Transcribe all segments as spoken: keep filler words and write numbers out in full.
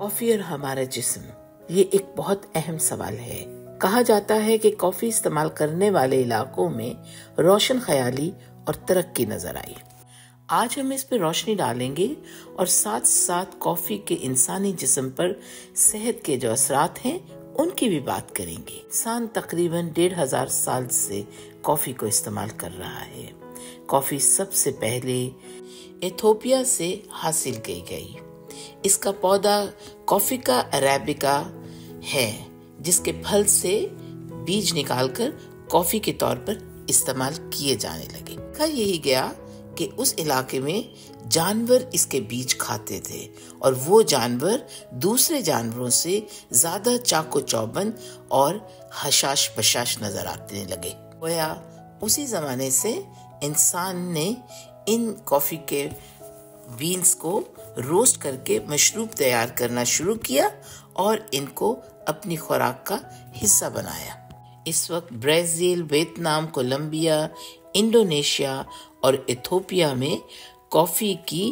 کافی اور ہمارا جسم، یہ ایک بہت اہم سوال ہے۔ کہا جاتا ہے کہ کافی استعمال کرنے والے علاقوں میں روشن خیالی اور ترقی نظر آئی۔ آج ہم اس پہ روشنی ڈالیں گے اور ساتھ ساتھ کافی کے انسانی جسم پر صحت کے جو اثرات ہیں ان کی بھی بات کریں گے۔ انسان تقریباً ڈیڑھ ہزار سال سے کافی کو استعمال کر رہا ہے۔ کافی سب سے پہلے ایتھوپیا سے حاصل کی گئی۔ اس کا پودا کافیکا عربیکا ہے، جس کے پھل سے بیج نکال کر کافی کے طور پر استعمال کیے جانے لگے۔ کہا یہی گیا کہ اس علاقے میں جانور اس کے بیج کھاتے تھے اور وہ جانور دوسرے جانوروں سے زیادہ چاق و چوبند اور حشاش بشاش نظر آنے لگے۔ گویا اسی زمانے سے انسان نے ان کافی کے بینز کو روسٹ کر کے مشروب تیار کرنا شروع کیا اور ان کو اپنی خوراک کا حصہ بنایا۔ اس وقت برازیل، ویتنام، کولمبیا، انڈونیشیا اور ایتھوپیا میں کافی کی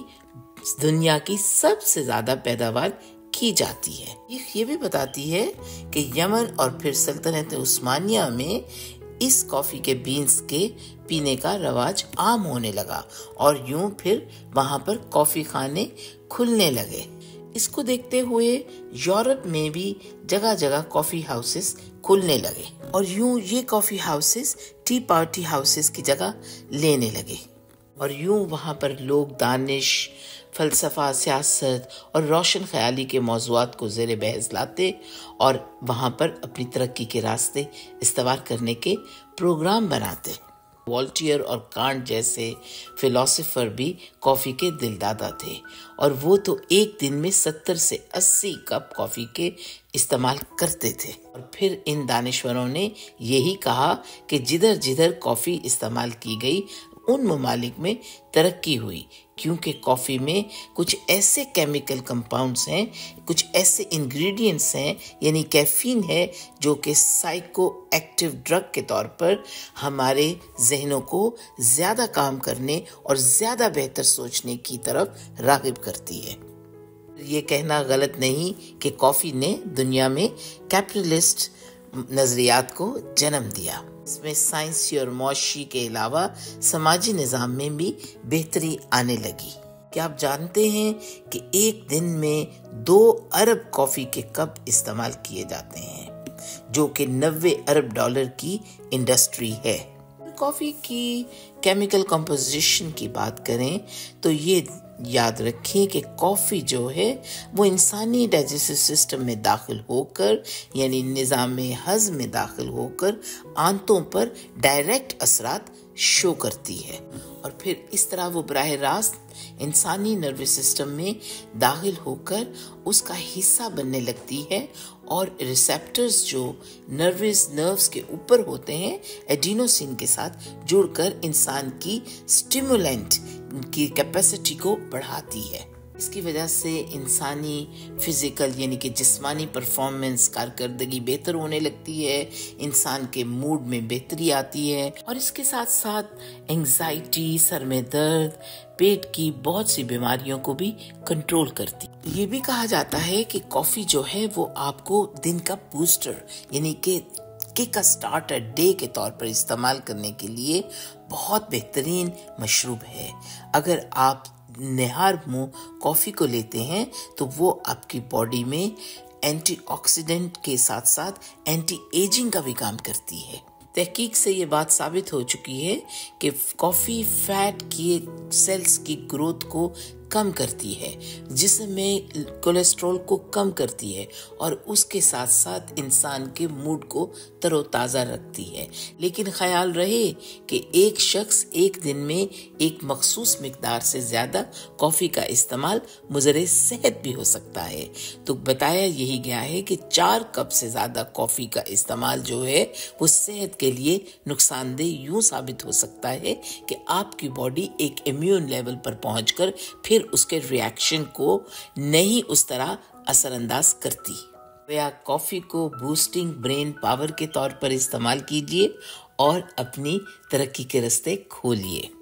دنیا کی سب سے زیادہ پیداوار کی جاتی ہے۔ یہ بھی بتاتی ہے کہ یمن اور پھر سلطنت عثمانیہ میں اس کافی کے بینز کے پینے کا رواج عام ہونے لگا اور یوں پھر وہاں پر کافی خانے کھلنے لگے۔ اس کو دیکھتے ہوئے یورپ میں بھی جگہ جگہ کافی ہاؤسز کھلنے لگے اور یوں یہ coffee houses tea party houses کی جگہ لینے لگے اور یوں وہاں پر لوگ دانش، فلسفہ، سیاست اور روشن خیالی کے موضوعات کو زیر بحث لاتے اور وہاں پر اپنی ترقی کے راستے استوار کرنے کے پروگرام بناتے۔ والٹیئر اور کانٹ جیسے فلاسفر بھی کافی کے دل دادا تھے اور وہ تو ایک دن میں ستر سے اسی کپ کافی کے استعمال کرتے تھے۔ اور پھر ان دانشوروں نے یہی کہا کہ جدھر جدھر کافی استعمال کی گئی ان ممالک میں ترقی ہوئی، کیونکہ کافی میں کچھ ایسے کیمیکل کمپاؤنڈز ہیں، کچھ ایسے انگریڈینٹس ہیں، یعنی کیفین ہے، جو کہ سائیکو ایکٹیو ڈرگ کے طور پر ہمارے ذہنوں کو زیادہ کام کرنے اور زیادہ بہتر سوچنے کی طرف راغب کرتی ہے۔ یہ کہنا غلط نہیں کہ کافی نے دنیا میں کیپٹلسٹ نظریات کو جنم دیا۔ اس میں سائنسی اور معاشی کے علاوہ سماجی نظام میں بھی بہتری آنے لگی۔ کیا آپ جانتے ہیں کہ ایک دن میں دو ارب کافی کے کپ استعمال کیے جاتے ہیں، جو کہ نوے ارب ڈالر کی انڈسٹری ہے۔ کافی کی کیمیکل کمپوزیشن کی بات کریں تو یہ یاد رکھیں کہ کافی جو ہے وہ انسانی ڈائجسٹو سسٹم میں داخل ہو کر، یعنی نظام ہضم میں داخل ہو کر آنتوں پر ڈائریکٹ اثرات شو کرتی ہے اور پھر اس طرح وہ براہ راست انسانی نروس سسٹم میں داخل ہو کر اس کا حصہ بننے لگتی ہے اور ریسیپٹرز جو نروس نروس کے اوپر ہوتے ہیں ایڈینوسین کے ساتھ جڑ کر انسان کی سٹیمولنٹ کی کیپیسٹی کو بڑھاتی ہے۔ اس کی وجہ سے انسانی فزیکل یعنی کہ جسمانی پرفارمنس، کارکردگی بہتر ہونے لگتی ہے، انسان کے موڈ میں بہتری آتی ہے اور اس کے ساتھ ساتھ انگزائٹی، سر میں درد، پیٹ کی بہت سی بیماریوں کو بھی کنٹرول کرتی۔ یہ بھی کہا جاتا ہے کہ کافی جو ہے وہ آپ کو دن کا بوسٹر یعنی کہ کک اسٹارٹر ڈے کے طور پر استعمال کرنے کے لیے بہت بہترین مشروب ہے۔ اگر آپ نہار منہ کافی کو لیتے ہیں تو وہ آپ کی باڈی میں اینٹی آکسیڈنٹ کے ساتھ ساتھ اینٹی ایجنگ کا بھی کام کرتی ہے۔ تحقیق سے یہ بات ثابت ہو چکی ہے کہ کافی فیٹ کی سیلز کی گروتھ کو کم کرتی ہے، جسم میں کولیسٹرول کو کم کرتی ہے اور اس کے ساتھ ساتھ انسان کے موڈ کو تر و تازہ رکھتی ہے۔ لیکن خیال رہے کہ ایک شخص ایک دن میں ایک مخصوص مقدار سے زیادہ کافی کا استعمال مضر صحت بھی ہو سکتا ہے، تو بتایا یہی گیا ہے کہ چار کپ سے زیادہ کافی کا استعمال جو ہے وہ صحت کے لیے نقصان دہ یوں ثابت ہو سکتا ہے کہ آپ کی باڈی ایک امیون لیول پر پہنچ کر پھر اس کے ریاکشن کو نہیں اس طرح اثر انداز کرتی۔ یا کافی کو بوسٹنگ برین پاور کے طور پر استعمال کیجیے اور اپنی ترقی کے راستے کھولیے۔